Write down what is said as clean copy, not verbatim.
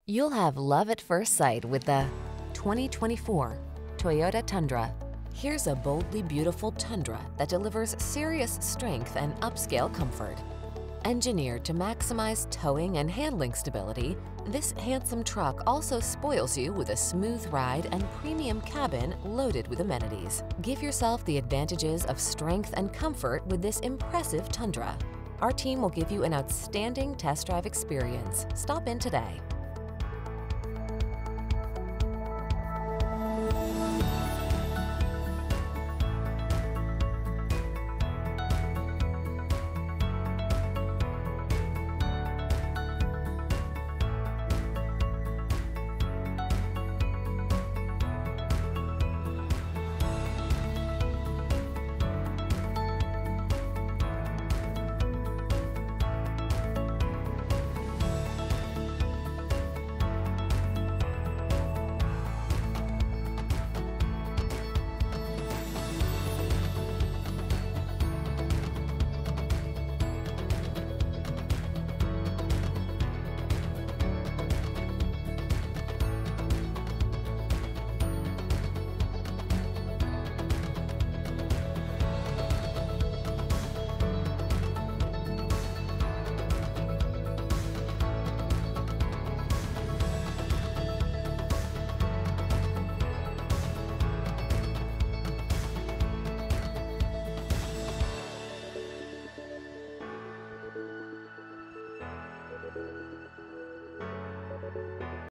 You'll have love at first sight with the 2024 Toyota Tundra. Here's a boldly beautiful Tundra that delivers serious strength and upscale comfort. Engineered to maximize towing and handling stability, this handsome truck also spoils you with a smooth ride and premium cabin loaded with amenities. Give yourself the advantages of strength and comfort with this impressive Tundra. Our team will give you an outstanding test drive experience. Stop in today.